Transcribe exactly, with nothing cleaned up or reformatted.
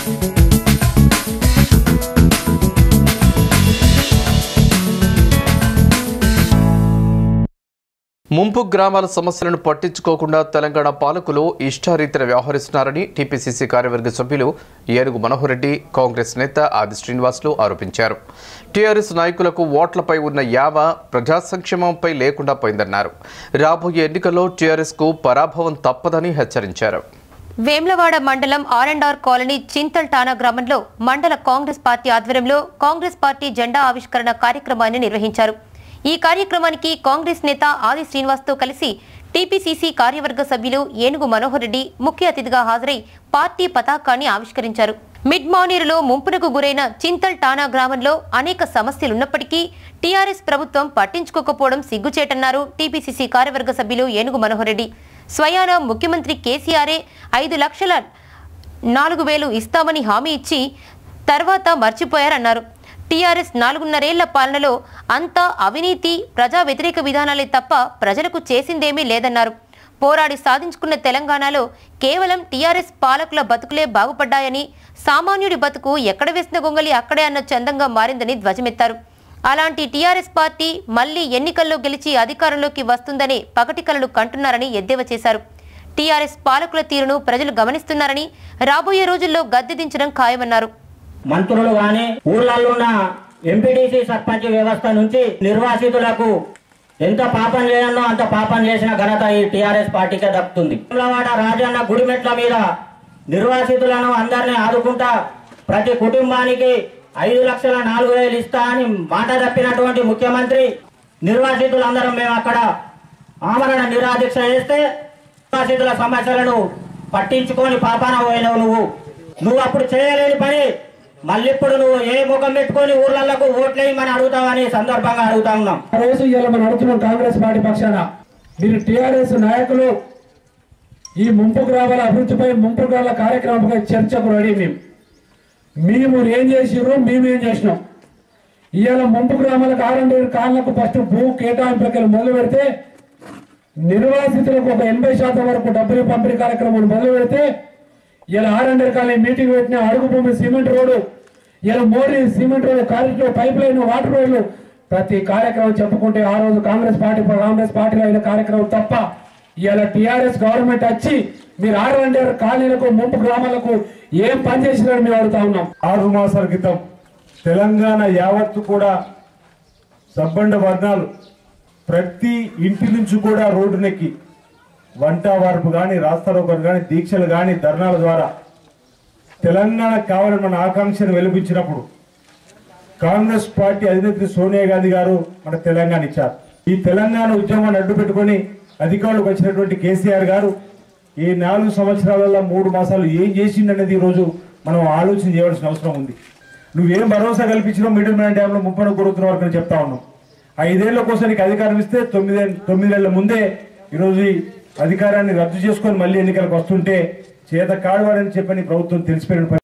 ముంపు గ్రామాల సమస్యలను పట్టించుకోకుండా తెలంగాణ పాలకులు ఇష్టారీతిన వ్యవహరిస్తున్నారని టీపీసీసీ కార్యవర్గ సభ్యులు ఏనుగు మనోహర్ రెడ్డి కాంగ్రెస్ నేత ఆది శ్రీనివాసులు ఆరోపించారు. టీఆర్ఎస్ నాయకులకు ఓట్లపై ఉన్న యావ ప్రజా సంక్షేమంపై లేకుండా పోయిందన్నారు. రాబోయే ఎన్నికల్లో టీఆర్ఎస్ కు పరాభవం తప్పదని హెచ్చరించారు. వేమ్లవాడ మండలం R and R colony Chintal Thana గ్రామంలో మండల కాంగ్రెస్ పార్టీ ఆధ్వర్యంలో కాంగ్రెస్ పార్టీ జెండా ఆవిష్కరణ కార్యక్రమాన్ని నిర్వహించారు. ఈ కార్యక్రమానికి కాంగ్రెస్ నేత ఆది శ్రీనివాస్తో కలిసి టీపీసీసీ కార్యవర్గ సభ్యులు ఏనుగు మనోహర్ రెడ్డి ముఖ్య అతిథిగా హాజరై పార్టీ పతాకాన్ని ఆవిష్కరించారు. మిడ్ మానేరులో ముంపునకు గురైన చింతల్ టానా గ్రామంలో అనేక సమస్యలున్నప్పటికీ టీఆర్ఎస్ ప్రభుత్వం పట్టించుకోకపోవడం సిగ్గుచేటన్నారు టీపీసీసీ కార్యవర్గ సభ్యులు ఏనుగు మనోహర్ రెడ్డి. స్వయాన ముఖ్యమంత్రి కేసీఆరే ఐదు లక్షల నాలుగు వేలు ఇస్తామని హామీ ఇచ్చి తర్వాత మర్చిపోయారన్నారు. టీఆర్ఎస్ నాలుగున్నరేళ్ల పాలనలో అంతా అవినీతి, ప్రజా వ్యతిరేక విధానాలే తప్ప ప్రజలకు చేసిందేమీ లేదన్నారు. పోరాడి సాధించుకున్న తెలంగాణలో కేవలం టీఆర్ఎస్ పాలకుల బతుకులే బాగుపడ్డాయని, సామాన్యుడి బతుకు ఎక్కడ వేసిన గొంగలి అక్కడే అన్న చందంగా మారిందని ధ్వజమెత్తారు. అలాంటి టీఆర్ఎస్ పార్టీ మళ్లీ ఎన్నికల్లో గెలిచి అధికారంలోకి వస్తుందని పగటి కలలు కంటున్నారని ఎద్దేవా చేశారు. టీఆర్ఎస్ పాలకుల తీరును ప్రజలు గమనిస్తున్నారని, రాబోయే రోజుల్లో గద్దె దించడం ఖాయమన్నారు. మంత్రులు గాని ఊర్లలో ఉన్న ఎంపీటీసీ సర్పంచ్ వ్యవస్థ నుంచి నిర్వాసితులకు ఎంత పాపం చేయాలో అంత పాపం చేసిన ఘనత ఈ టీఆర్ఎస్ పార్టీకే దక్కుతుంది. వేములవాడ రాజన్న గుడిమెట్ల మీద నిర్వాసితులను అందరినీ ఆదుకుంటా ప్రతి కుటుంబానికి ఐదు లక్షల నాలుగు వేలు ఇస్తా అని మాట తప్పినటువంటి ముఖ్యమంత్రి నిర్వాసితులందరం మేము అక్కడ ఆమరణ నిరాదీక్ష చేస్తే నిర్వాసితుల సమస్యలను పట్టించుకొని పాపాన పోయినవు. నువ్వు నువ్వు అప్పుడు చేయలేని పని మళ్ళీ ఇప్పుడు నువ్వు ఏ ముఖం పెట్టుకొని ఊర్లకు ఓట్లేయమని అడుగుతావని సందర్భంగా అడుగుతా ఉన్నాం. రోజు ఇవాళ మనం అడుగుతున్నాం కాంగ్రెస్ పార్టీ పక్షాన, మీరు టీఆర్ఎస్ నాయకులు ఈ ముంపు గ్రామాల అభివృద్ధిపై ముంపు గ్రామాల కార్యక్రమంపై చర్చకు రెడీ. మేము మేము ఏం చేసిర్రు, మేమేం చేసినాం. ఇవాళ ముంపు గ్రామాలకు ఆరండి కాళ్ళకు ఫస్ట్ భూ కేటాయింపులకి మొదలు పెడితే నిర్వాసితులకు ఒక ఎనభై శాతం వరకు డబ్బులు పంపిణీ కార్యక్రమం మొదలు పెడితే ఇలా ఆరండర్ కాలనీ మీటింగ్ పెట్టిన అడుగు భూమి సిమెంట్ రోడ్డు, ఇలా Modi cement road, corridor, pipe line, water రోడ్లు, ప్రతి కార్యక్రమం చెప్పుకుంటే ఆ రోజు కాంగ్రెస్ పార్టీ కాంగ్రెస్ పార్టీలో అయిన కార్యక్రమం తప్ప ఇలా టీఆర్ఎస్ గవర్నమెంట్ వచ్చి మీరు ఆరండర్ కాలనీలకు ముంపు గ్రామాలకు ఏం పని చేసినారని మేము అడుగుతా ఉన్నాం. ఆరు మాసాల క్రితం తెలంగాణ యావత్తు కూడా సబ్బండ వర్ణాలు ప్రతి ఇంటి నుంచి కూడా రోడ్డునెక్కి వంట వార్పు కానీ, రాస్తారోకలు కానీ, దీక్షలు కానీ, ధర్నాల ద్వారా తెలంగాణకు కావాలని మన ఆకాంక్షను వెలిపించినప్పుడు కాంగ్రెస్ పార్టీ అధినేత్రి సోనియా గాంధీ గారు మన తెలంగాణ ఇచ్చారు. ఈ తెలంగాణ ఉద్యమాన్ని అడ్డు పెట్టుకుని అధికారులకు వచ్చినటువంటి కేసీఆర్ గారు ఈ నాలుగు సంవత్సరాలలో మూడు మాసాలు ఏం చేసిండనేది ఈరోజు మనం ఆలోచన చేయవలసిన అవసరం ఉంది. నువ్వేం భరోసా కల్పించినావు మిడిల్ మ్యాన్ డ్యాంలో ముప్పై కొడుతున్న వరకు అని చెప్తా ఉన్నాం. ఐదేళ్ల కోసం నీకు అధికారం ఇస్తే తొమ్మిదే తొమ్మిదేళ్ల ముందే ఈరోజు అధికారాన్ని రద్దు చేసుకొని మళ్ళీ ఎన్నికలకు వస్తుంటే చేత కాడవాడని చెప్పని ప్రభుత్వం తెలిసిపోయిన